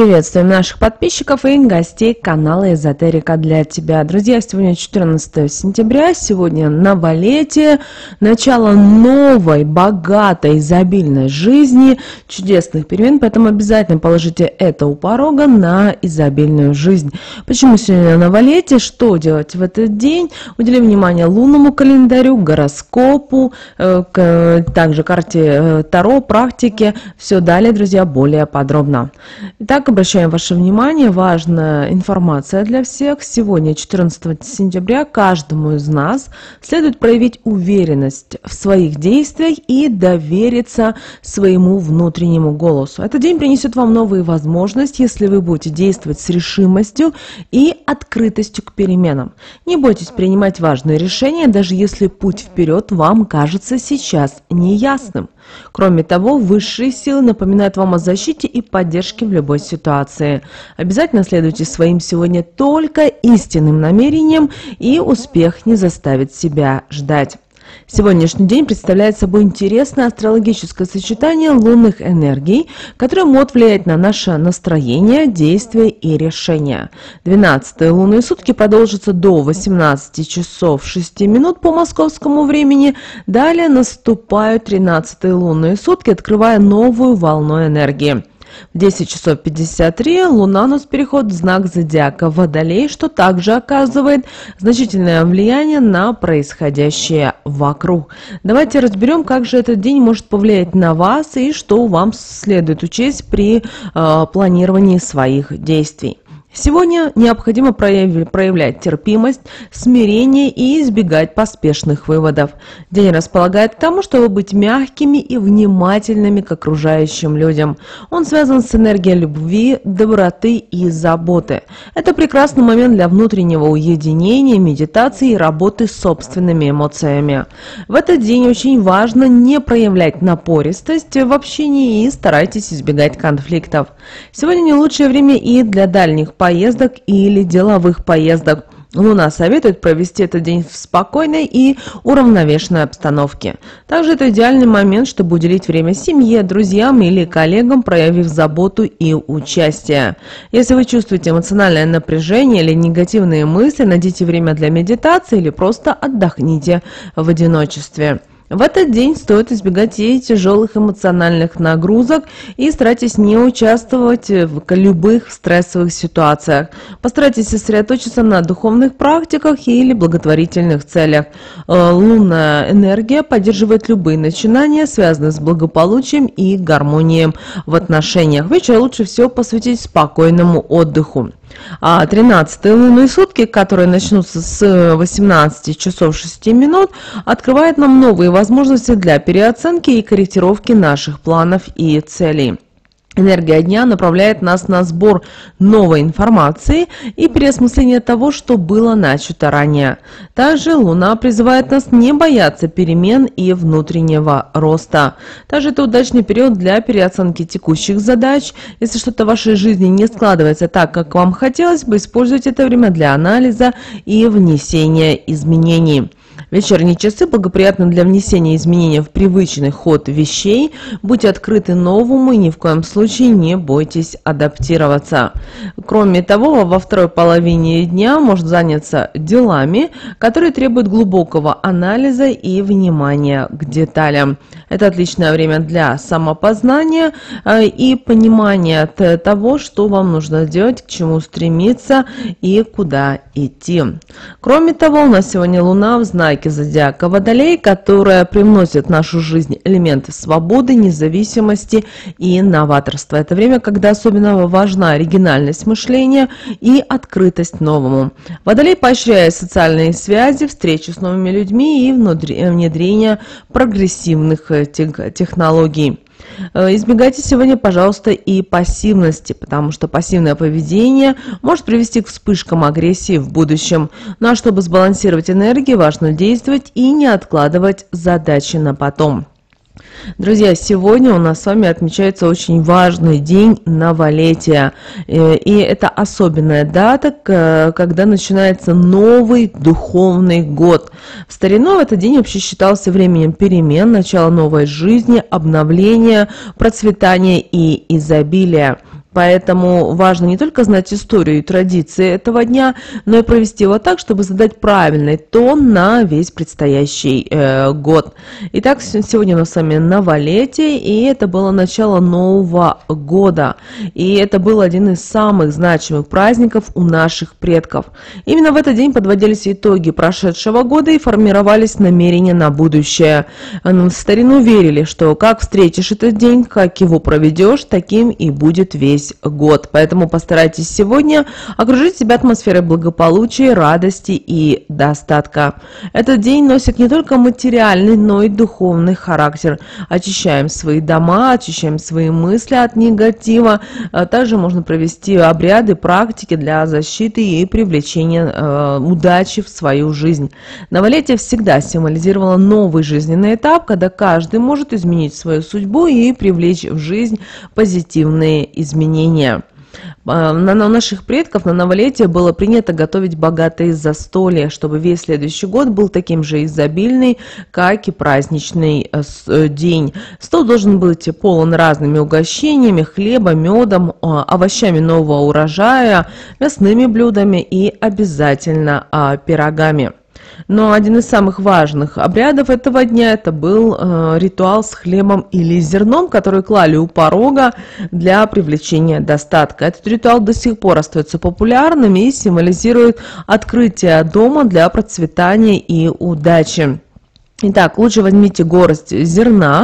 Приветствуем наших подписчиков и гостей канала Эзотерика для тебя. Друзья, сегодня 14 сентября, сегодня новолетие, начало новой, богатой, изобильной жизни, чудесных перемен, поэтому обязательно положите это у порога на изобильную жизнь. Почему сегодня новолетие? Что делать в этот день? Уделим внимание лунному календарю, гороскопу, также карте Таро, практике. Все далее, друзья, более подробно. Итак, обращаем ваше внимание, важная информация для всех. Сегодня, 14 сентября, каждому из нас следует проявить уверенность в своих действиях и довериться своему внутреннему голосу. Этот день принесет вам новые возможности, если вы будете действовать с решимостью и открытостью к переменам. Не бойтесь принимать важные решения, даже если путь вперед вам кажется сейчас неясным. Кроме того, высшие силы напоминают вам о защите и поддержке в любой ситуации. Обязательно следуйте своим сегодня только истинным намерениям, и успех не заставит себя ждать. Сегодняшний день представляет собой интересное астрологическое сочетание лунных энергий, которые могут влиять на наше настроение, действия и решения. 12-е лунные сутки продолжатся до 18 часов 6 минут по московскому времени. Далее наступают 13-е лунные сутки, открывая новую волну энергии. В 10 часов 53 Луна носит переход в знак зодиака Водолей, что также оказывает значительное влияние на происходящее вокруг. Давайте разберем, как же этот день может повлиять на вас и что вам следует учесть при планировании своих действий. Сегодня необходимо проявлять терпимость, смирение и избегать поспешных выводов. День располагает к тому, чтобы быть мягкими и внимательными к окружающим людям. Он связан с энергией любви, доброты и заботы. Это прекрасный момент для внутреннего уединения, медитации и работы с собственными эмоциями. В этот день очень важно не проявлять напористость в общении и старайтесь избегать конфликтов. Сегодня не лучшее время и для дальних поездок или деловых поездок. Луна советует провести этот день в спокойной и уравновешенной обстановке. Также это идеальный момент, чтобы уделить время семье, друзьям или коллегам, проявив заботу и участие. Если вы чувствуете эмоциональное напряжение или негативные мысли, найдите время для медитации или просто отдохните в одиночестве. В этот день стоит избегать и тяжелых эмоциональных нагрузок и старайтесь не участвовать в любых стрессовых ситуациях. Постарайтесь сосредоточиться на духовных практиках или благотворительных целях. Лунная энергия поддерживает любые начинания, связанные с благополучием и гармонией в отношениях. Вечер лучше всего посвятить спокойному отдыху. 13-е лунные сутки, которые начнутся с 18 часов 6 минут, открывают нам новые возможности для переоценки и корректировки наших планов и целей. Энергия дня направляет нас на сбор новой информации и переосмысление того, что было начато ранее. Также Луна призывает нас не бояться перемен и внутреннего роста. Также это удачный период для переоценки текущих задач. Если что-то в вашей жизни не складывается так, как вам хотелось бы, используйте это время для анализа и внесения изменений. Вечерние часы благоприятны для внесения изменений в привычный ход вещей. Будьте открыты новому и ни в коем случае не бойтесь адаптироваться. Кроме того, во второй половине дня можно заняться делами, которые требуют глубокого анализа и внимания к деталям. Это отличное время для самопознания и понимания того, что вам нужно делать, к чему стремиться и куда идти. Кроме того, у нас сегодня Луна в знаке зодиака Водолей, которая привносит в нашу жизнь элементы свободы, независимости и новаторства. Это время, когда особенно важна оригинальность мышления и открытость новому. Водолей поощряет социальные связи, встречи с новыми людьми и внедрение прогрессивных технологий. Избегайте сегодня, пожалуйста, и пассивности, потому что пассивное поведение может привести к вспышкам агрессии в будущем. Ну а чтобы сбалансировать энергию, важно действовать и не откладывать задачи на потом. Друзья, сегодня у нас с вами отмечается очень важный день новолетия. И это особенная дата, когда начинается новый духовный год. В старину этот день вообще считался временем перемен, начала новой жизни, обновления, процветания и изобилия. Поэтому важно не только знать историю и традиции этого дня, но и провести его так, чтобы задать правильный тон на весь предстоящий год. Итак, сегодня у нас с вами новолетие, и это было начало Нового года. И это был один из самых значимых праздников у наших предков. Именно в этот день подводились итоги прошедшего года и формировались намерения на будущее. В старину верили, что как встретишь этот день, как его проведешь, таким и будет весь год. Поэтому постарайтесь сегодня окружить себя атмосферой благополучия, радости и достатка. Этот день носит не только материальный, но и духовный характер. Очищаем свои дома, очищаем свои мысли от негатива. Также можно провести обряды, практики для защиты и привлечения удачи в свою жизнь. Новолетие всегда символизировало новый жизненный этап, когда каждый может изменить свою судьбу и привлечь в жизнь позитивные изменения. У наших предков на новолетие было принято готовить богатые застолья, чтобы весь следующий год был таким же изобильный, как и праздничный день. Стол должен быть полон разными угощениями, хлебом, медом, овощами нового урожая, мясными блюдами и обязательно пирогами. Но один из самых важных обрядов этого дня это был ритуал с хлебом или зерном, который клали у порога для привлечения достатка. Этот ритуал до сих пор остается популярным и символизирует открытие дома для процветания и удачи. Итак, лучше возьмите горсть зерна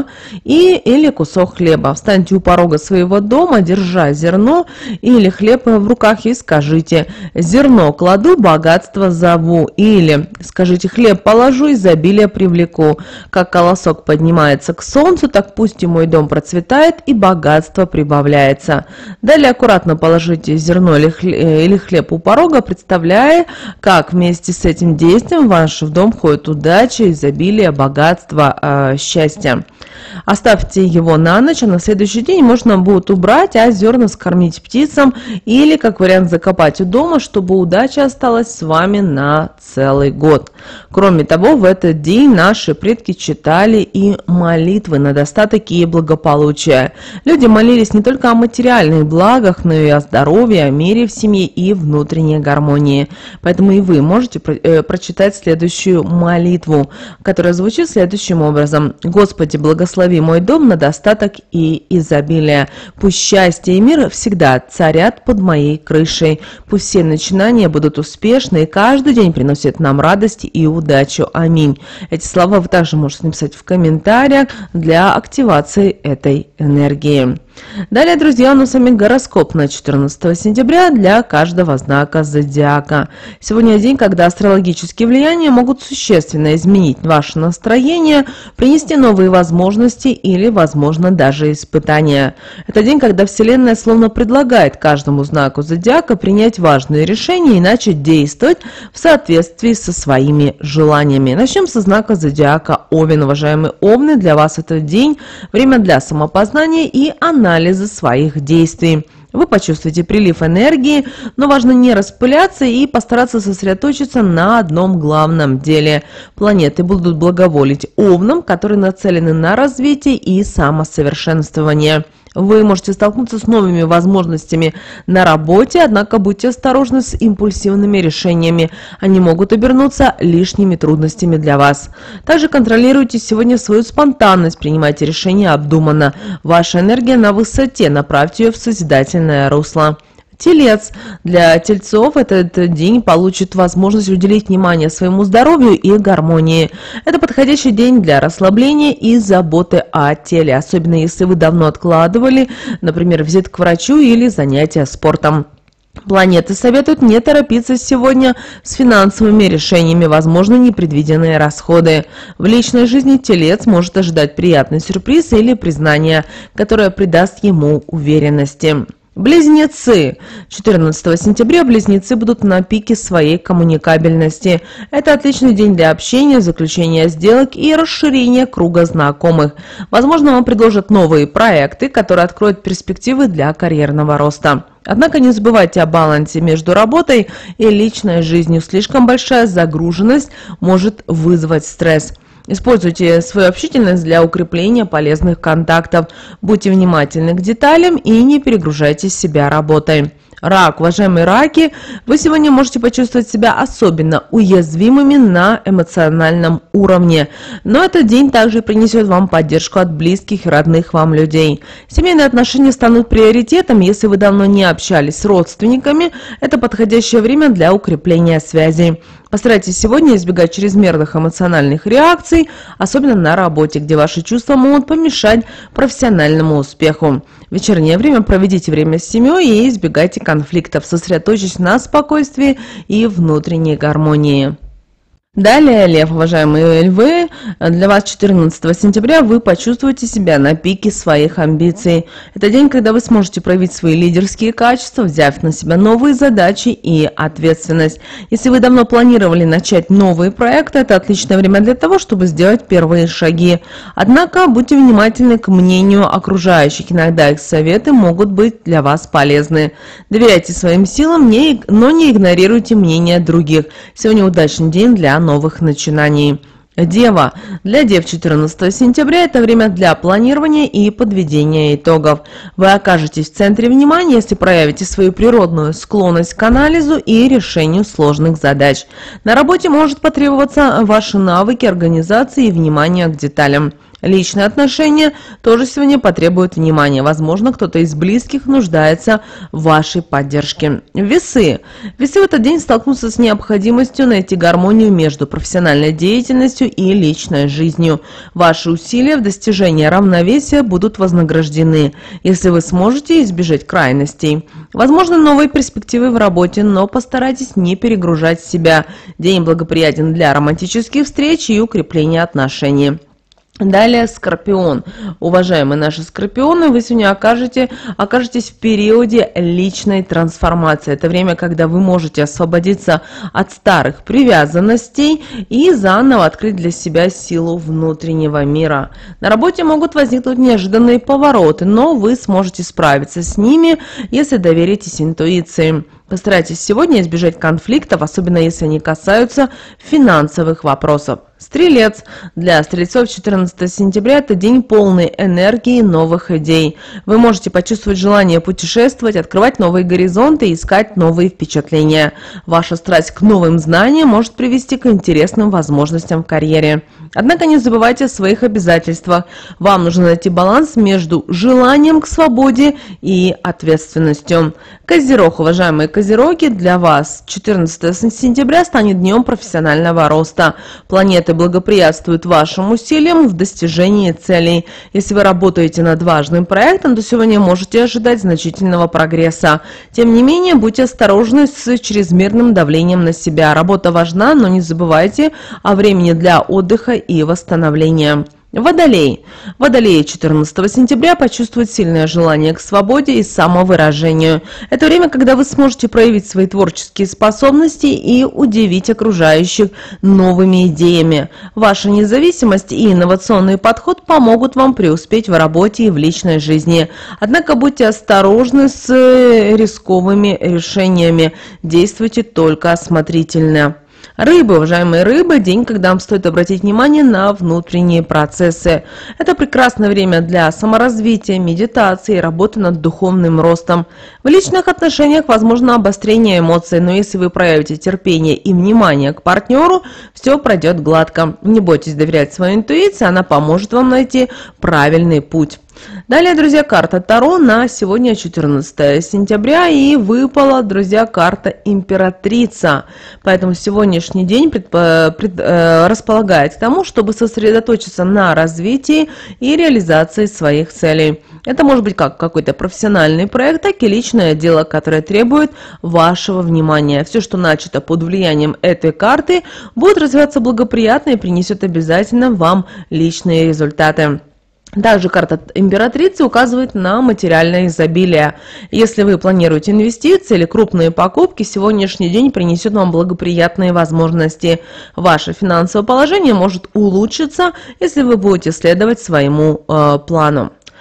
или кусок хлеба. Встаньте у порога своего дома, держа зерно или хлеб в руках и скажите: «Зерно кладу, богатство зову». Или скажите: «Хлеб положу, изобилие привлеку». Как колосок поднимается к солнцу, так пусть и мой дом процветает и богатство прибавляется. Далее аккуратно положите зерно или хлеб у порога, представляя, как вместе с этим действием в ваш дом входит удача, изобилие, богатство, счастье. Оставьте его на ночь, а на следующий день можно будет убрать, а зерна скормить птицам или, как вариант, закопать у дома, чтобы удача осталась с вами на целый год. Кроме того, в этот день наши предки читали и молитвы на достаток и благополучие. Люди молились не только о материальных благах, но и о здоровье, о мире в семье и внутренней гармонии. Поэтому и вы можете прочитать следующую молитву, которая звучит следующим образом: «Господи, благослови мой дом на достаток и изобилие. Пусть счастье и мир всегда царят под моей крышей. Пусть все начинания будут успешны, и каждый день приносит нам радость и удачу. Аминь». Эти слова вы также можете написать в комментариях для активации этой энергии. Далее, друзья, у нас с вами гороскоп на 14 сентября для каждого знака зодиака. Сегодня день, когда астрологические влияния могут существенно изменить ваше настроение, принести новые возможности или, возможно, даже испытания. Это день, когда Вселенная словно предлагает каждому знаку зодиака принять важные решения и начать действовать в соответствии со своими желаниями. Начнем со знака зодиака Овен. Уважаемые Овны, для вас этот день время для самопознания и анализа своих действий. Вы почувствуете прилив энергии, но важно не распыляться и постараться сосредоточиться на одном главном деле. Планеты будут благоволить Овнам, которые нацелены на развитие и самосовершенствование. Вы можете столкнуться с новыми возможностями на работе, однако будьте осторожны с импульсивными решениями. Они могут обернуться лишними трудностями для вас. Также контролируйте сегодня свою спонтанность, принимайте решения обдуманно. Ваша энергия на высоте, направьте ее в созидательное русло. Телец. Для тельцов этот день получит возможность уделить внимание своему здоровью и гармонии. Это подходящий день для расслабления и заботы о теле, особенно если вы давно откладывали, например, визит к врачу или занятия спортом. Планеты советуют не торопиться сегодня с финансовыми решениями, возможно, непредвиденные расходы. В личной жизни Телец может ожидать приятный сюрприз или признание, которое придаст ему уверенности. Близнецы. 14 сентября близнецы будут на пике своей коммуникабельности. Это отличный день для общения, заключения сделок и расширения круга знакомых. Возможно, вам предложат новые проекты, которые откроют перспективы для карьерного роста. Однако не забывайте о балансе между работой и личной жизнью. Слишком большая загруженность может вызвать стресс. Используйте свою общительность для укрепления полезных контактов. Будьте внимательны к деталям и не перегружайте себя работой. Рак, уважаемые раки, вы сегодня можете почувствовать себя особенно уязвимыми на эмоциональном уровне, но этот день также принесет вам поддержку от близких и родных вам людей. Семейные отношения станут приоритетом, если вы давно не общались с родственниками, это подходящее время для укрепления связей. Постарайтесь сегодня избегать чрезмерных эмоциональных реакций, особенно на работе, где ваши чувства могут помешать профессиональному успеху. В вечернее время проведите время с семьей и избегайте конфликтов, сосредоточьтесь на спокойствии и внутренней гармонии. Далее, Лев, уважаемые львы, для вас 14 сентября вы почувствуете себя на пике своих амбиций. Это день, когда вы сможете проявить свои лидерские качества, взяв на себя новые задачи и ответственность. Если вы давно планировали начать новые проекты, это отличное время для того, чтобы сделать первые шаги. Однако, будьте внимательны к мнению окружающих, иногда их советы могут быть для вас полезны. Доверяйте своим силам, но не игнорируйте мнение других. Сегодня удачный день для новых начинаний. Дева. Для дев 14 сентября это время для планирования и подведения итогов. Вы окажетесь в центре внимания, если проявите свою природную склонность к анализу и решению сложных задач. На работе может потребоваться ваши навыки организации и внимания к деталям. Личные отношения тоже сегодня потребуют внимания. Возможно, кто-то из близких нуждается в вашей поддержке. Весы. Весы в этот день столкнутся с необходимостью найти гармонию между профессиональной деятельностью и личной жизнью. Ваши усилия в достижении равновесия будут вознаграждены, если вы сможете избежать крайностей. Возможно, новые перспективы в работе, но постарайтесь не перегружать себя. День благоприятен для романтических встреч и укрепления отношений. Далее Скорпион. Уважаемые наши скорпионы, вы сегодня окажетесь в периоде личной трансформации. Это время, когда вы можете освободиться от старых привязанностей и заново открыть для себя силу внутреннего мира. На работе могут возникнуть неожиданные повороты, но вы сможете справиться с ними, если доверитесь интуиции. Постарайтесь сегодня избежать конфликтов, особенно если они касаются финансовых вопросов. Стрелец. Для стрельцов 14 сентября это день полный энергии и новых идей. Вы можете почувствовать желание путешествовать, открывать новые горизонты и искать новые впечатления. Ваша страсть к новым знаниям может привести к интересным возможностям в карьере. Однако не забывайте о своих обязательствах. Вам нужно найти баланс между желанием к свободе и ответственностью. Козерог, уважаемые козероги, для вас 14 сентября станет днем профессионального роста. Планеты благоприятствуют вашим усилиям в достижении целей. Если вы работаете над важным проектом, то сегодня можете ожидать значительного прогресса. Тем не менее, будьте осторожны с чрезмерным давлением на себя. Работа важна, но не забывайте о времени для отдыха и восстановления. Водолей. Водолеи 14 сентября почувствуют сильное желание к свободе и самовыражению. Это время, когда вы сможете проявить свои творческие способности и удивить окружающих новыми идеями. Ваша независимость и инновационный подход помогут вам преуспеть в работе и в личной жизни. Однако будьте осторожны с рисковыми решениями. Действуйте только осмотрительно. Рыбы, уважаемые рыбы, день, когда вам стоит обратить внимание на внутренние процессы. Это прекрасное время для саморазвития, медитации, работы над духовным ростом. В личных отношениях возможно обострение эмоций, но если вы проявите терпение и внимание к партнеру, все пройдет гладко. Не бойтесь доверять своей интуиции, она поможет вам найти правильный путь. Далее, друзья, карта Таро на сегодня 14 сентября, и выпала, друзья, карта Императрица. Поэтому сегодняшний день располагает к тому, чтобы сосредоточиться на развитии и реализации своих целей. Это может быть как какой-то профессиональный проект, так и личное дело, которое требует вашего внимания. Все, что начато под влиянием этой карты, будет развиваться благоприятно и принесет обязательно вам личные результаты. Также карта Императрицы указывает на материальное изобилие. Если вы планируете инвестиции или крупные покупки, сегодняшний день принесет вам благоприятные возможности. Ваше финансовое положение может улучшиться, если вы будете следовать своему плану.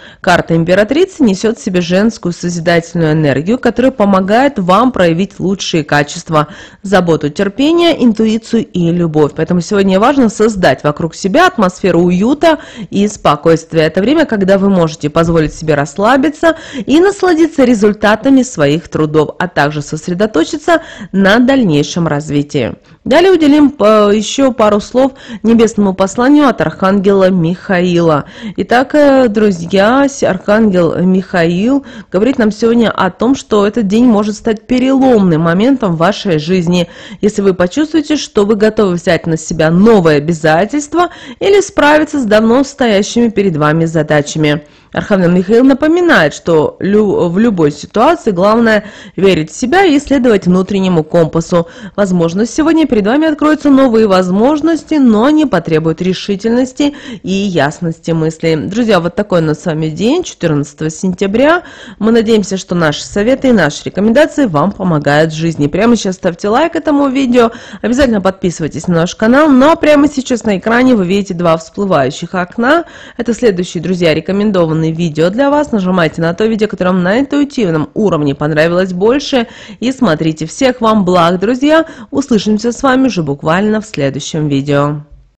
Карта императрицы несет в себе женскую созидательную энергию, которая помогает вам проявить лучшие качества: заботу, терпение, интуицию и любовь. Поэтому сегодня важно создать вокруг себя атмосферу уюта и спокойствия. Это время, когда вы можете позволить себе расслабиться и насладиться результатами своих трудов, а также сосредоточиться на дальнейшем развитии. Далее уделим еще пару слов небесному посланию от Архангела Михаила. Итак, друзья, Архангел Михаил говорит нам сегодня о том, что этот день может стать переломным моментом в вашей жизни, если вы почувствуете, что вы готовы взять на себя новые обязательства или справиться с давно стоящими перед вами задачами. Архангел Михаил напоминает, что в любой ситуации главное верить в себя и следовать внутреннему компасу. Возможно, сегодня перед вами откроются новые возможности, но они потребуют решительности и ясности мыслей. Друзья, вот такой у нас с вами день, 14 сентября. Мы надеемся, что наши советы и наши рекомендации вам помогают в жизни. Прямо сейчас ставьте лайк этому видео, обязательно подписывайтесь на наш канал. Ну а прямо сейчас на экране вы видите два всплывающих окна. Это следующие, друзья, рекомендованные видео для вас. Нажимайте на то видео, которое вам на интуитивном уровне понравилось больше, и смотрите. Всех вам благ, друзья. Услышимся с вами уже буквально в следующем видео.